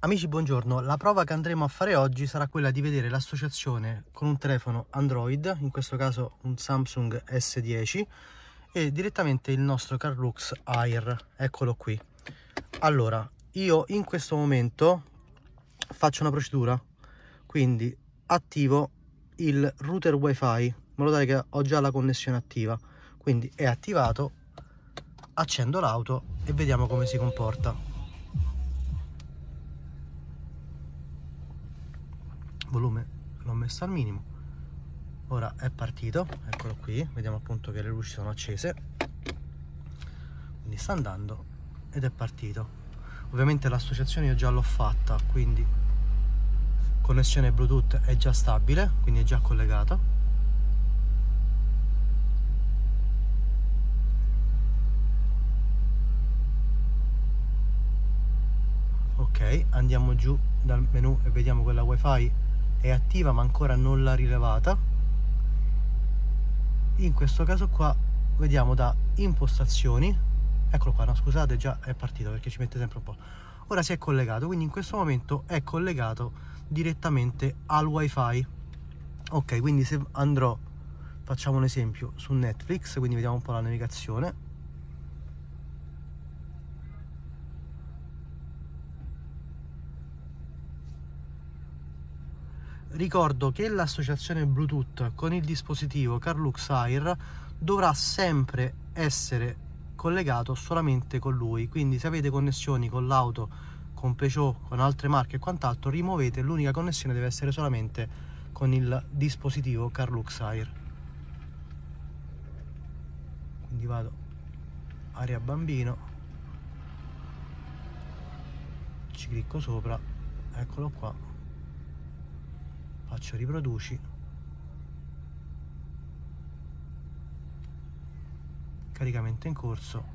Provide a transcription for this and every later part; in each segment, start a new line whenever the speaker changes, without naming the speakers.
Amici, buongiorno. La prova che andremo a fare oggi sarà quella di vedere l'associazione con un telefono Android, in questo caso un Samsung S10, e direttamente il nostro Carlux Air. Eccolo qui. Allora, io in questo momento faccio una procedura, quindi attivo il router wifi, in modo tale che ho già la connessione attiva. Quindi è attivato, accendo l'auto e vediamo come si comporta. Volume l'ho messo al minimo. Ora è partito, eccolo qui, vediamo appunto che le luci sono accese, quindi sta andando ed è partito. Ovviamente l'associazione io già l'ho fatta, quindi connessione Bluetooth è già stabile, quindi è già collegato. Ok, andiamo giù dal menu e vediamo che la wifi è attiva ma ancora non l'ha rilevata. In questo caso qua vediamo da impostazioni, eccolo qua, no scusate, già è partito perché ci mette sempre un po'. Ora si è collegato, quindi in questo momento è collegato direttamente al wifi. Ok, quindi se andrò, facciamo un esempio, su Netflix, quindi vediamo un po' la navigazione. Ricordo che l'associazione Bluetooth con il dispositivo Carlux Air dovrà sempre essere collegato solamente con lui, quindi se avete connessioni con l'auto, con Peugeot, con altre marche e quant'altro, rimuovete, l'unica connessione deve essere solamente con il dispositivo Carlux Air. Quindi vado area bambino, ci clicco sopra, eccolo qua, faccio riproduci, caricamento in corso,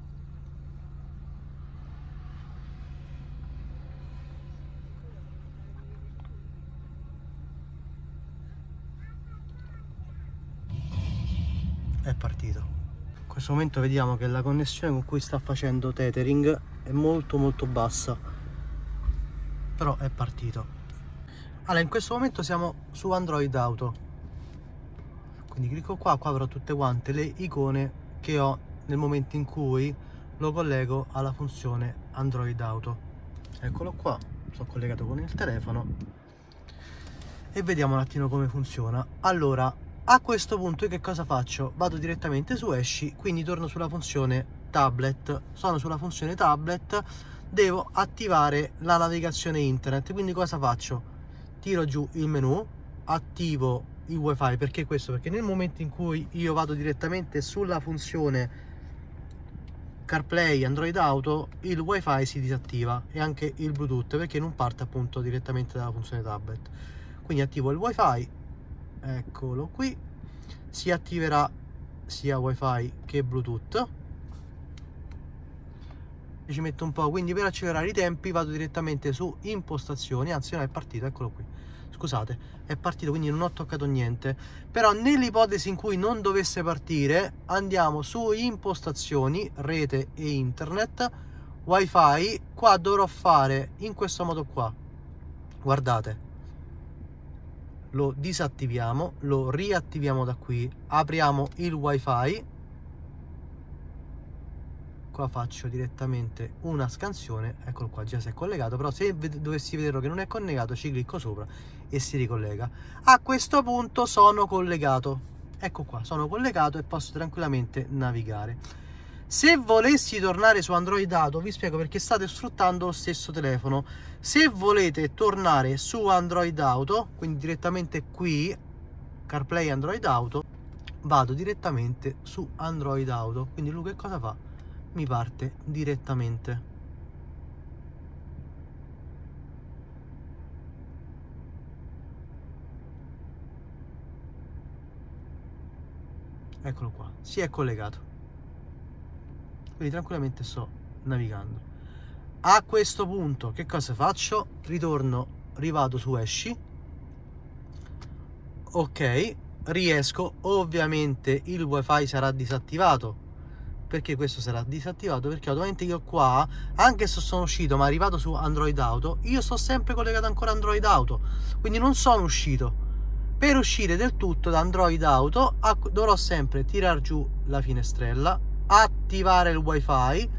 è partito. In questo momento vediamo che la connessione con cui sta facendo tethering è molto bassa, però è partito. Allora, in questo momento siamo su Android Auto, quindi clicco qua avrò tutte quante le icone che ho nel momento in cui lo collego alla funzione Android Auto. Eccolo qua, sono collegato con il telefono e vediamo un attimo come funziona. Allora, a questo punto io che cosa faccio? Vado direttamente su esci, quindi torno sulla funzione tablet. Sono sulla funzione tablet, devo attivare la navigazione internet, quindi cosa faccio? Tiro giù il menu, attivo il wifi. Perché questo? Perché nel momento in cui io vado direttamente sulla funzione CarPlay Android Auto, il wifi si disattiva e anche il Bluetooth, perché non parte appunto direttamente dalla funzione tablet. Quindi attivo il wifi, eccolo qui, si attiverà sia wifi che Bluetooth e ci metto un po', quindi per accelerare i tempi vado direttamente su impostazioni, anzi no, è partito, eccolo qui, scusate, è partito, quindi non ho toccato niente. Però nell'ipotesi in cui non dovesse partire, andiamo su impostazioni, rete e internet, wifi. Qua dovrò fare in questo modo qua, guardate, lo disattiviamo, lo riattiviamo da qui, apriamo il wifi, qua faccio direttamente una scansione, eccolo qua, già si è collegato. Però se dovessi vederlo che non è collegato, ci clicco sopra e si ricollega. A questo punto sono collegato, ecco qua, sono collegato e posso tranquillamente navigare. Se volessi tornare su Android Auto, vi spiego perché state sfruttando lo stesso telefono. Se volete tornare su Android Auto, quindi direttamente qui, CarPlay Android Auto, vado direttamente su Android Auto, quindi lui che cosa fa? Mi parte direttamente. Eccolo qua, si è collegato, quindi tranquillamente sto navigando. A questo punto che cosa faccio? Ritorno, rivado su esci, ok, riesco, ovviamente il wifi sarà disattivato perché questo sarà disattivato, perché ovviamente io qua, anche se sono uscito ma arrivato su Android Auto, io sto sempre collegato ancora a Android Auto, quindi non sono uscito. Per uscire del tutto da Android Auto dovrò sempre tirar giù la finestrella, attivare il wifi.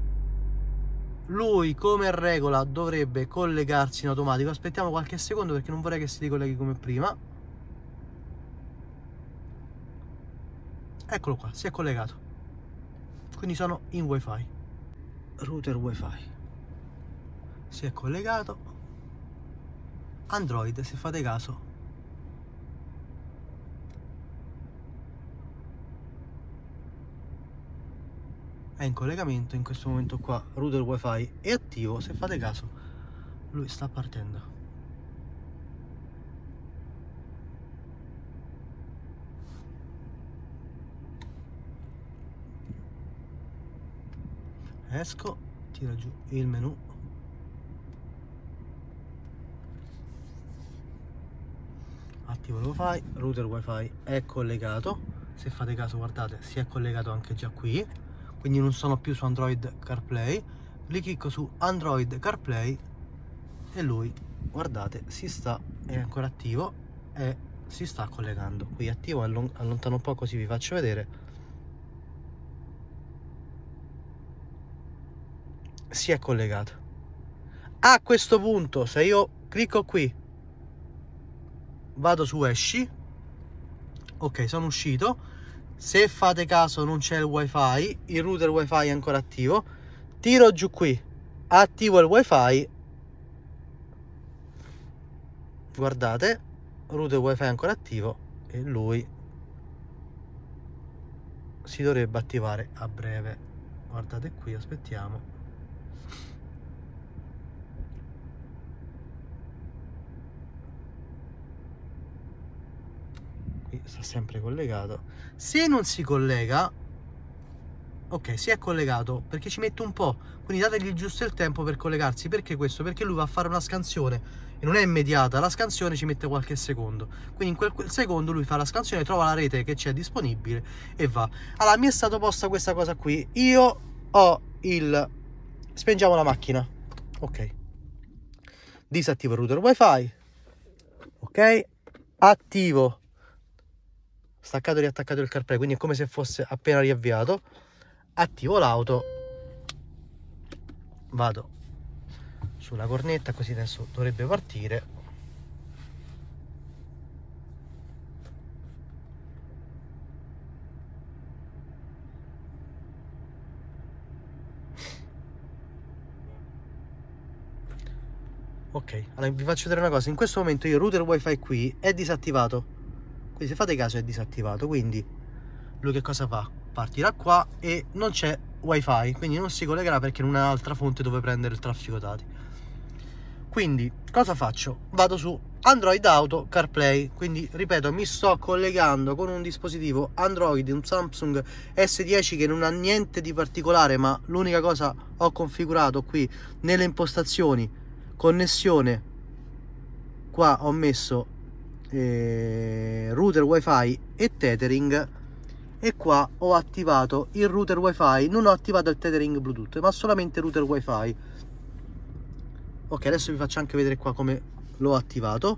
Lui come regola dovrebbe collegarsi in automatico. Aspettiamo qualche secondo perché non vorrei che si ricolleghi come prima. Eccolo qua, si è collegato. Quindi sono in wifi. Router wifi. Si è collegato. Android, se fate caso, è in collegamento in questo momento qua. Router wifi è attivo, se fate caso lui sta partendo. Esco, tiro giù il menu, attivo il wifi. Router wifi è collegato, se fate caso guardate si è collegato anche già qui, quindi non sono più su Android CarPlay. Clicco su Android CarPlay e lui, guardate, è ancora attivo e si sta collegando. Qui attivo, allontano un po' così vi faccio vedere. Si è collegato. A questo punto, se io clicco qui, vado su esci, ok, sono uscito. Se fate caso non c'è il wifi, il router wifi è ancora attivo, tiro giù qui, attivo il wifi, guardate, router wifi è ancora attivo e lui si dovrebbe attivare a breve. Guardate qui, aspettiamo. Qui sta sempre collegato. Se non si collega, ok, si è collegato, perché ci mette un po', quindi dategli giusto il tempo per collegarsi. Perché questo? Perché lui va a fare una scansione e non è immediata, la scansione ci mette qualche secondo, quindi in quel secondo lui fa la scansione, trova la rete che c'è disponibile e va. Allora mi è stato posta questa cosa qui, io ho spengiamo la macchina, ok, disattivo il router wifi, ok, attivo, staccato e riattaccato il CarPlay, quindi è come se fosse appena riavviato. Attivo l'auto, vado sulla cornetta, così adesso dovrebbe partire. Ok, allora vi faccio vedere una cosa. In questo momento il router wifi qui è disattivato, quindi se fate caso è disattivato, quindi lui che cosa fa? Partirà qua e non c'è wifi, quindi non si collegherà perché non ha altra fonte dove prendere il traffico dati. Quindi cosa faccio? Vado su Android Auto CarPlay, quindi ripeto, mi sto collegando con un dispositivo Android, un Samsung S10 che non ha niente di particolare, ma l'unica cosa ho configurato qui nelle impostazioni, connessione, qua ho messo router wifi e tethering, e qua ho attivato il router wifi, non ho attivato il tethering Bluetooth ma solamente router wifi. Ok, adesso vi faccio anche vedere qua come l'ho attivato,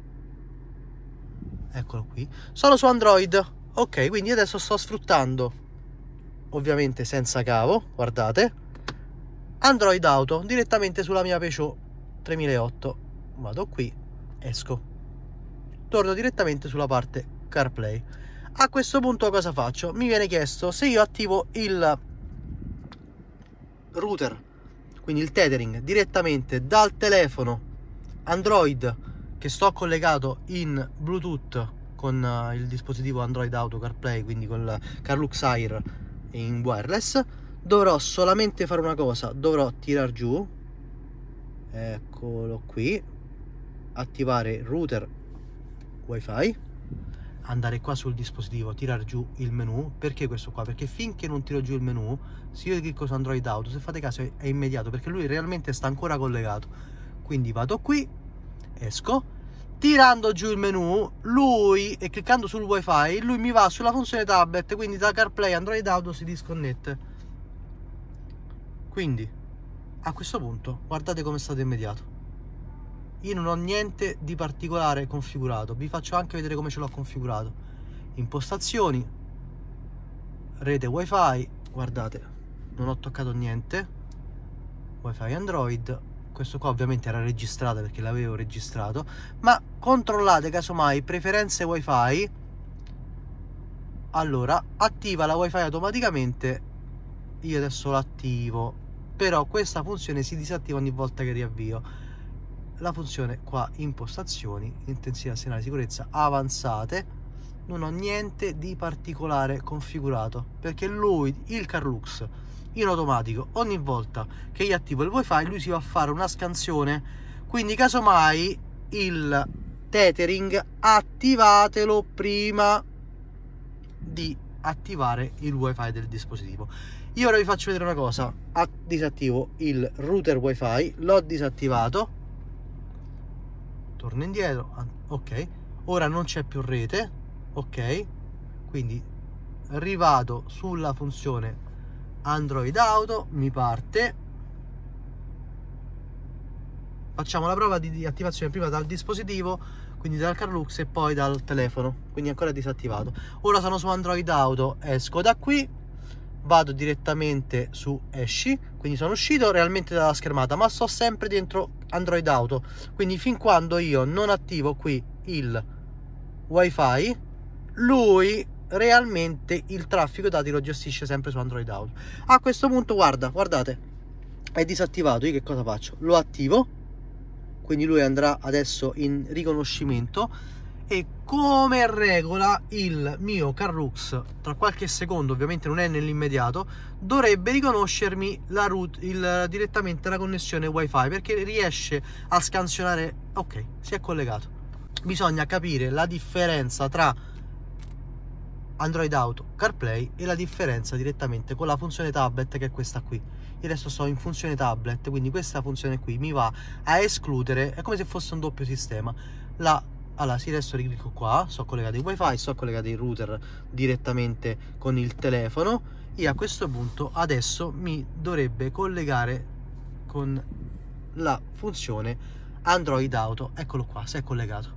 eccolo qui, sono su Android, ok, quindi adesso sto sfruttando, ovviamente senza cavo, guardate, Android Auto direttamente sulla mia Peugeot 3008, vado qui, esco, torno direttamente sulla parte CarPlay. A questo punto cosa faccio? Mi viene chiesto se io attivo il router, quindi il tethering, direttamente dal telefono Android che sto collegato in Bluetooth con il dispositivo Android Auto CarPlay, quindi con la Carlux Air in wireless. Dovrò solamente fare una cosa, dovrò tirar giù, eccolo qui, attivare il router wifi, andare qua sul dispositivo, tirare giù il menu. Perché questo qua? Perché finché non tiro giù il menu, se io clicco su Android Auto, se fate caso è immediato, perché lui realmente sta ancora collegato. Quindi vado qui, esco, tirando giù il menu lui e cliccando sul wifi lui mi va sulla funzione tablet, quindi da CarPlay Android Auto si disconnette. Quindi a questo punto guardate come è stato immediato. Io non ho niente di particolare configurato, vi faccio anche vedere come ce l'ho configurato. Impostazioni, rete wifi, guardate, non ho toccato niente, wifi Android. Questo qua ovviamente era registrato perché l'avevo registrato, ma controllate casomai preferenze wifi, allora attiva la wifi automaticamente. Io adesso l'attivo, però questa funzione si disattiva ogni volta che riavvio. La funzione qua impostazioni, intensità segnale sicurezza avanzate, non ho niente di particolare configurato perché lui, il Carlux, in automatico ogni volta che io attivo il wifi lui si va a fare una scansione, quindi casomai il tethering attivatelo prima di attivare il wifi del dispositivo. Io ora vi faccio vedere una cosa, disattivo il router wifi, l'ho disattivato, torno indietro, ok, ora non c'è più rete, ok, quindi rivado sulla funzione Android Auto, mi parte, facciamo la prova di attivazione prima dal dispositivo, quindi dal Carlux e poi dal telefono, quindi ancora disattivato. Ora sono su Android Auto, esco da qui, vado direttamente su esci, quindi sono uscito realmente dalla schermata ma sto sempre dentro Android Auto, quindi fin quando io non attivo qui il wifi lui realmente il traffico dati lo gestisce sempre su Android Auto. A questo punto guardate, è disattivato. Io che cosa faccio? Lo attivo, quindi lui andrà adesso in riconoscimento e come regola il mio Carlux tra qualche secondo, ovviamente non è nell'immediato, dovrebbe riconoscermi direttamente la connessione wifi perché riesce a scansionare. Ok, si è collegato. Bisogna capire la differenza tra Android Auto, CarPlay e la differenza direttamente con la funzione tablet che è questa qui. Io adesso sto in funzione tablet, quindi questa funzione qui mi va a escludere, è come se fosse un doppio sistema. Allora, sì, adesso riclicco qua, sto collegato in wifi, sto collegato in router direttamente con il telefono e a questo punto adesso mi dovrebbe collegare con la funzione Android Auto. Eccolo qua, si è collegato.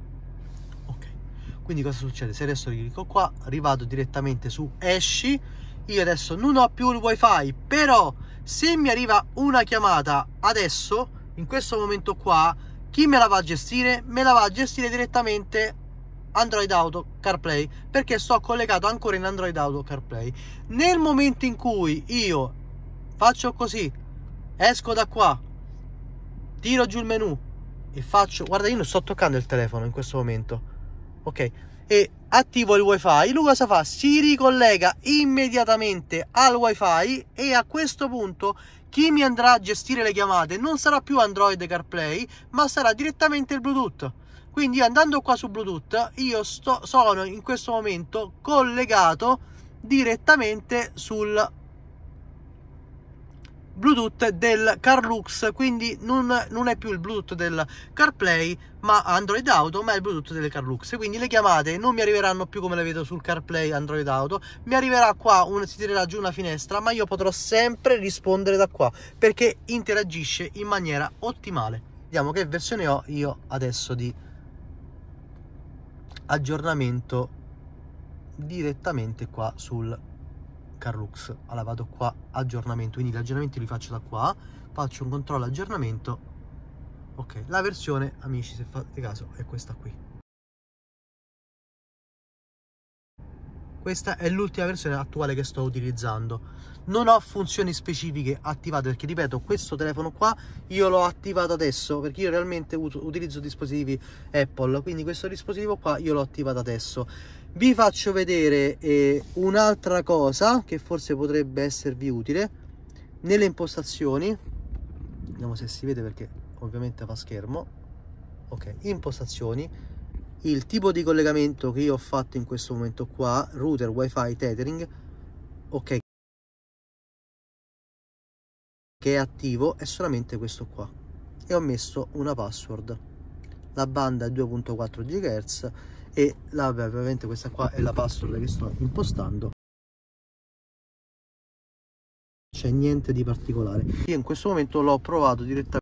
Quindi cosa succede? Se adesso clicco qua, rivado direttamente su esci, io adesso non ho più il wifi, però se mi arriva una chiamata adesso, in questo momento qua, chi me la va a gestire? Me la va a gestire direttamente Android Auto CarPlay, perché sto collegato ancora in Android Auto CarPlay. Nel momento in cui io faccio così, esco da qua, tiro giù il menu e faccio, guarda, io non sto toccando il telefono in questo momento, ok, e attivo il wifi, lui cosa fa? Si ricollega immediatamente al wifi e a questo punto chi mi andrà a gestire le chiamate non sarà più Android CarPlay ma sarà direttamente il Bluetooth. Quindi andando qua su Bluetooth io sono in questo momento collegato direttamente sul Bluetooth del Carlux, quindi non è più il Bluetooth del CarPlay ma Android Auto, ma è il Bluetooth del Carlux. Quindi le chiamate non mi arriveranno più come le vedo sul CarPlay Android Auto, mi arriverà qua, si tirerà giù una finestra, ma io potrò sempre rispondere da qua perché interagisce in maniera ottimale. Vediamo che versione ho io adesso di aggiornamento direttamente qua sul Carlux. Allora vado qua, aggiornamento, quindi gli aggiornamenti li faccio da qua, faccio un controllo aggiornamento, ok, la versione, amici, se fate caso, è questa qui. Questa è l'ultima versione attuale che sto utilizzando. Non ho funzioni specifiche attivate perché, ripeto, questo telefono qua io l'ho attivato adesso perché io realmente utilizzo dispositivi Apple, quindi questo dispositivo qua io l'ho attivato adesso. Vi faccio vedere un'altra cosa che forse potrebbe esservi utile. Nelle impostazioni, vediamo se si vede perché ovviamente fa schermo, ok, impostazioni, il tipo di collegamento che io ho fatto in questo momento qua, router wifi tethering, ok, che è attivo, è solamente questo qua e ho messo una password, la banda è 2.4 GHz e ovviamente questa qua è la password che sto impostando. C'è niente di particolare. Io in questo momento l'ho provato direttamente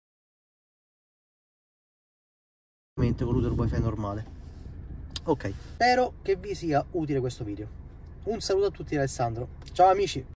con router wifi normale. Ok, spero che vi sia utile questo video. Un saluto a tutti da Alessandro, ciao amici.